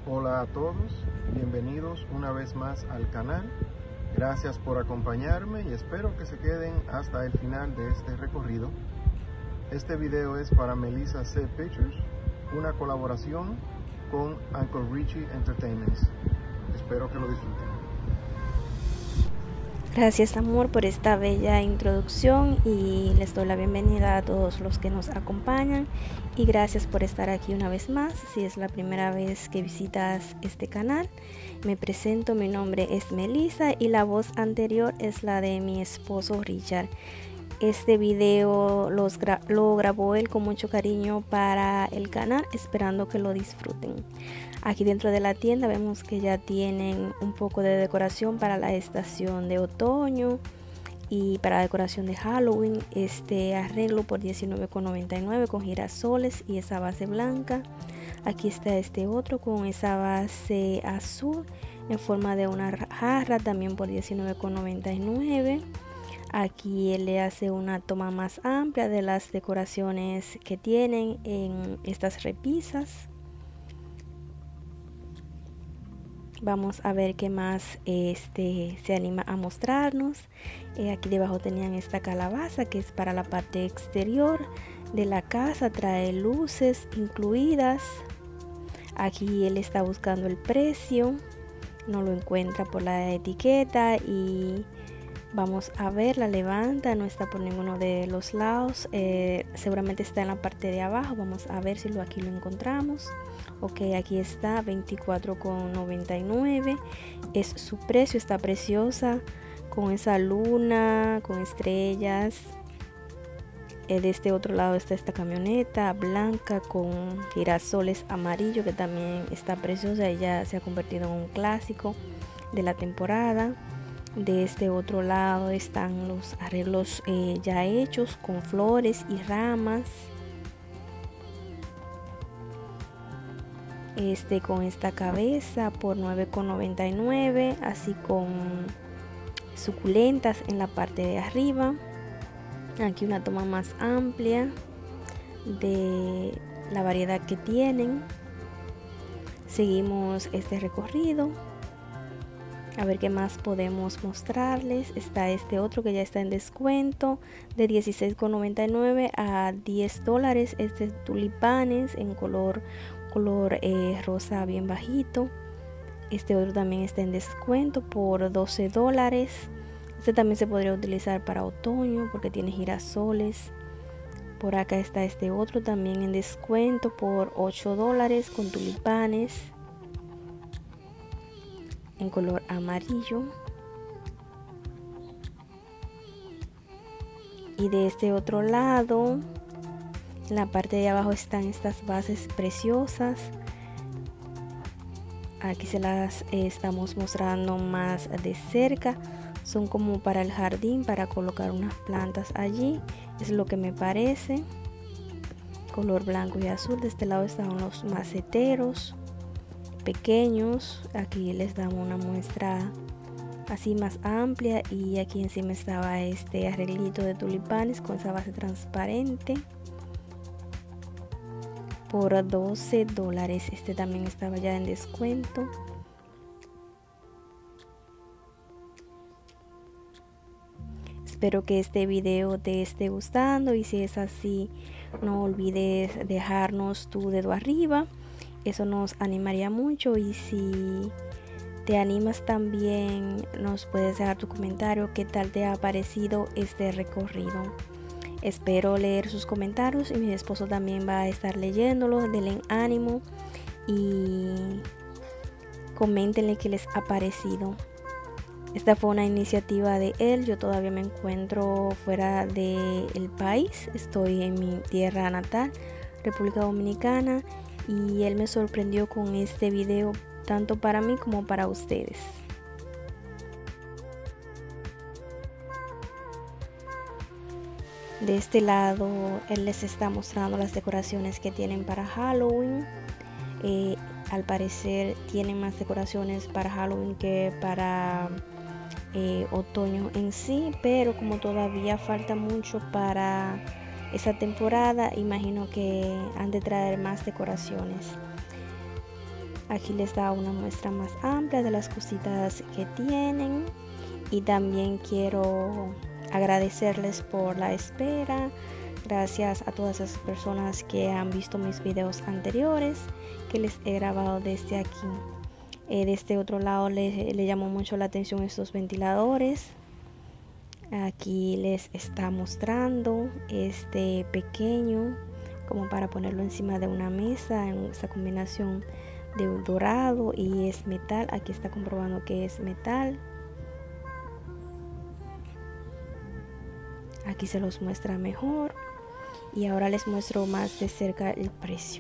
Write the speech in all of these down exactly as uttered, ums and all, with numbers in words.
Hola a todos, bienvenidos una vez más al canal. Gracias por acompañarme y espero que se queden hasta el final de este recorrido. Este video es para Melissa C. Pictures, una colaboración con Uncle Richie Entertainments. Espero que lo disfruten. Gracias, amor, por esta bella introducción y les doy la bienvenida a todos los que nos acompañan y gracias por estar aquí una vez más. Si es la primera vez que visitas este canal, me presento, mi nombre es Melissa y la voz anterior es la de mi esposo Richard. Este video los gra lo grabó él con mucho cariño para el canal, esperando que lo disfruten. Aquí dentro de la tienda vemos que ya tienen un poco de decoración para la estación de otoño y para la decoración de Halloween. Este arreglo por diecinueve con noventa y nueve con girasoles y esa base blanca. Aquí está este otro con esa base azul en forma de una jarra, también por diecinueve con noventa y nueve. Aquí él le hace una toma más amplia de las decoraciones que tienen en estas repisas. Vamos a ver qué más este se anima a mostrarnos. Eh, aquí debajo tenían esta calabaza que es para la parte exterior de la casa, trae luces incluidas. Aquí él está buscando el precio, no lo encuentra por la etiqueta y vamos a ver, la levanta, no está por ninguno de los lados, eh, seguramente está en la parte de abajo. Vamos a ver si lo aquí lo encontramos. Ok, aquí está, veinticuatro con noventa y nueve es su precio. Está preciosa con esa luna, con estrellas. Eh, de este otro lado está esta camioneta blanca con girasoles amarillo que también está preciosa. Ella se ha convertido en un clásico de la temporada. De este otro lado están los arreglos eh, ya hechos con flores y ramas. Este con esta cabeza por nueve con noventa y nueve, así con suculentas en la parte de arriba. Aquí una toma más amplia de la variedad que tienen. Seguimos este recorrido. A ver qué más podemos mostrarles. Está este otro que ya está en descuento de dieciséis con noventa y nueve a diez dólares. Este tulipanes en color, color eh, rosa bien bajito. Este otro también está en descuento por doce dólares. Este también se podría utilizar para otoño porque tiene girasoles. Por acá está este otro también en descuento por ocho dólares con tulipanes en color amarillo. Y de este otro lado, en la parte de abajo están estas bases preciosas. Aquí se las eh, estamos mostrando más de cerca. Son como para el jardín, para colocar unas plantas allí. Es lo que me parece. Color blanco y azul. De este lado están los maceteros pequeños. Aquí les damos una muestra así más amplia y aquí encima estaba este arreglito de tulipanes con esa base transparente por doce dólares. Este también estaba ya en descuento. Espero que este video te esté gustando y si es así, no olvides dejarnos tu dedo arriba. Eso nos animaría mucho y si te animas también nos puedes dejar tu comentario qué tal te ha parecido este recorrido. Espero leer sus comentarios y mi esposo también va a estar leyéndolos. Denle ánimo y coméntenle qué les ha parecido. Esta fue una iniciativa de él. Yo todavía me encuentro fuera del país. Estoy en mi tierra natal, República Dominicana. Y él me sorprendió con este video tanto para mí como para ustedes. De este lado él les está mostrando las decoraciones que tienen para Halloween. Eh, al parecer tienen más decoraciones para Halloween que para eh, otoño en sí, pero como todavía falta mucho para esa temporada, imagino que han de traer más decoraciones. Aquí les da una muestra más amplia de las cositas que tienen. Y también quiero agradecerles por la espera. Gracias a todas esas personas que han visto mis videos anteriores que les he grabado desde aquí. Eh, de este otro lado le, le llamó mucho la atención estos ventiladores. Aquí les está mostrando este pequeño como para ponerlo encima de una mesa en esa combinación de dorado y es metal. Aquí está comprobando que es metal. Aquí se los muestra mejor y ahora les muestro más de cerca el precio.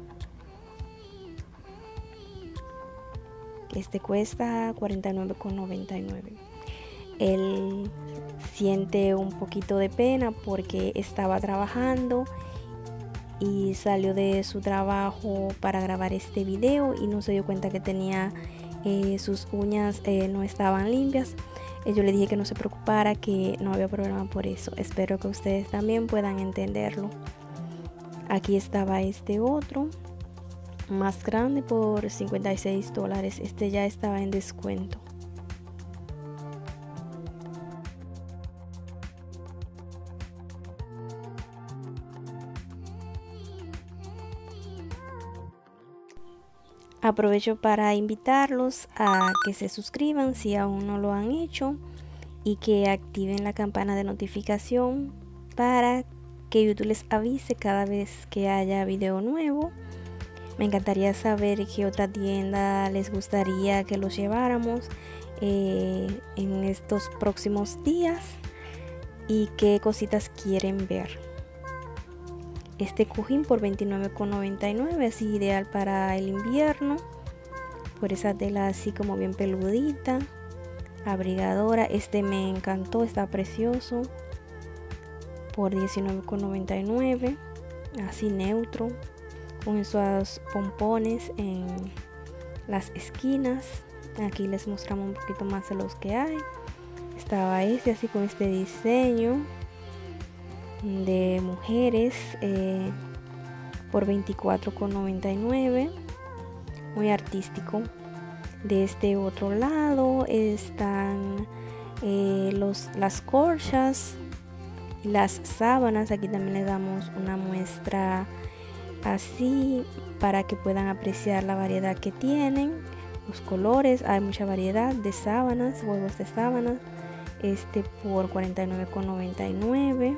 Este cuesta cuarenta y nueve con noventa y nueve. Él siente un poquito de pena porque estaba trabajando y salió de su trabajo para grabar este video y no se dio cuenta que tenía eh, sus uñas eh, no estaban limpias. Yo le dije que no se preocupara, que no había problema por eso. Espero que ustedes también puedan entenderlo. Aquí estaba este otro más grande por cincuenta y seis dólares. Este ya estaba en descuento. Aprovecho para invitarlos a que se suscriban si aún no lo han hecho y que activen la campana de notificación para que YouTube les avise cada vez que haya video nuevo. Me encantaría saber qué otra tienda les gustaría que los lleváramos eh, en estos próximos días y qué cositas quieren ver. Este cojín por veintinueve con noventa y nueve es ideal para el invierno, por esa tela así como bien peludita, abrigadora. Este me encantó, está precioso, por diecinueve con noventa y nueve, así neutro, con esos pompones en las esquinas. Aquí les mostramos un poquito más de los que hay. Estaba este así con este diseño de mujeres eh, por veinticuatro con noventa y nueve, muy artístico. De este otro lado están eh, los, las corchas, las sábanas. Aquí también le damos una muestra así para que puedan apreciar la variedad que tienen, los colores. Hay mucha variedad de sábanas, huevos de sábanas. Este por cuarenta y nueve con noventa y nueve.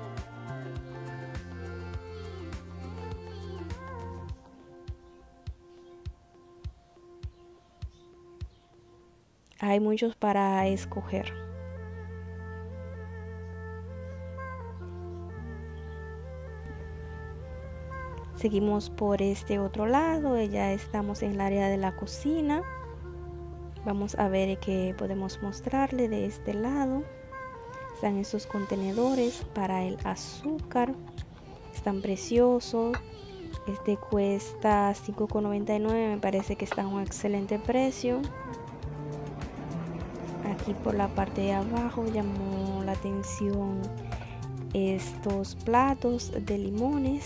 Hay muchos para escoger. Seguimos por este otro lado. Ya estamos en el área de la cocina. Vamos a ver qué podemos mostrarle de este lado. Están estos contenedores para el azúcar. Están preciosos. Este cuesta cinco con noventa y nueve. Me parece que está a un excelente precio. Aquí por la parte de abajo llamó la atención estos platos de limones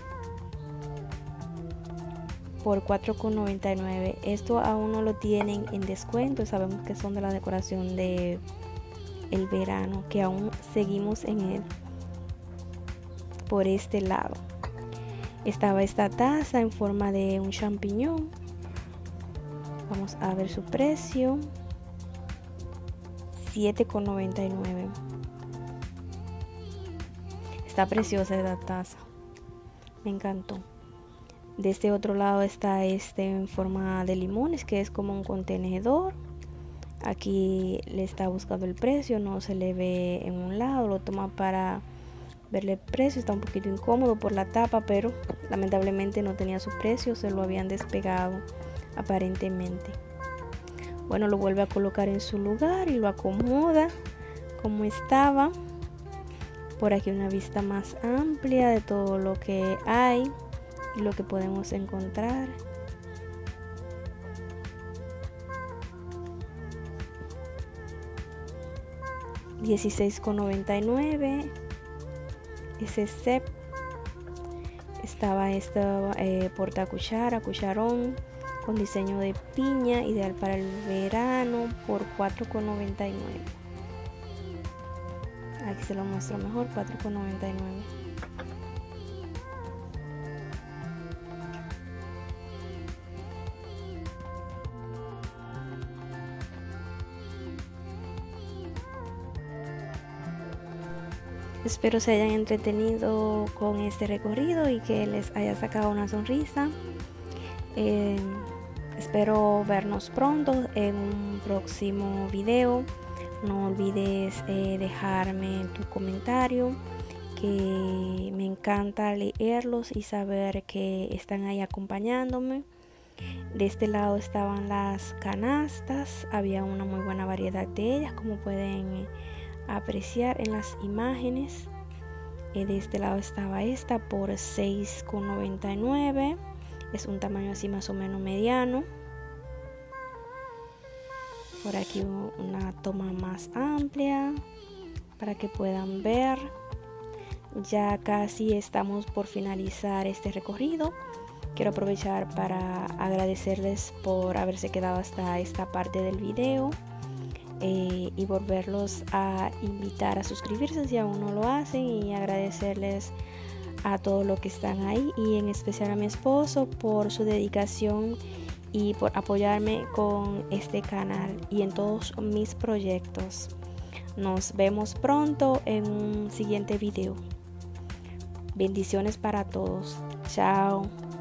por cuatro con noventa y nueve. Esto aún no lo tienen en descuento. Sabemos que son de la decoración de el verano, que aún seguimos en él. Por este lado estaba esta taza en forma de un champiñón. Vamos a ver su precio. siete con noventa y nueve. Está preciosa esta taza, me encantó. De este otro lado está este en forma de limones, que es como un contenedor. Aquí le está buscando el precio, no se le ve en un lado, lo toma para verle el precio. Está un poquito incómodo por la tapa, pero lamentablemente no tenía su precio, se lo habían despegado aparentemente. Bueno, lo vuelve a colocar en su lugar y lo acomoda como estaba. Por aquí una vista más amplia de todo lo que hay y lo que podemos encontrar. dieciséis con noventa y nueve. Ese set. Estaba esta eh, porta cuchara, cucharón con diseño de piña, ideal para el verano, por cuatro con noventa y nueve. Aquí se lo muestro mejor, cuatro con noventa y nueve. Espero se hayan entretenido con este recorrido y que les haya sacado una sonrisa. Eh, espero vernos pronto en un próximo video. No olvides eh, dejarme tu comentario, que me encanta leerlos y saber que están ahí acompañándome. De este lado estaban las canastas, había una muy buena variedad de ellas, como pueden apreciar en las imágenes. Eh, de este lado estaba esta por seis con noventa y nueve. Es un tamaño así más o menos mediano. Por aquí una toma más amplia para que puedan ver. Ya casi estamos por finalizar este recorrido. Quiero aprovechar para agradecerles por haberse quedado hasta esta parte del video. Eh, y volverlos a invitar a suscribirse si aún no lo hacen, y agradecerles a todos los que están ahí, y en especial a mi esposo por su dedicación y por apoyarme con este canal y en todos mis proyectos. Nos vemos pronto en un siguiente video. Bendiciones para todos. Chao.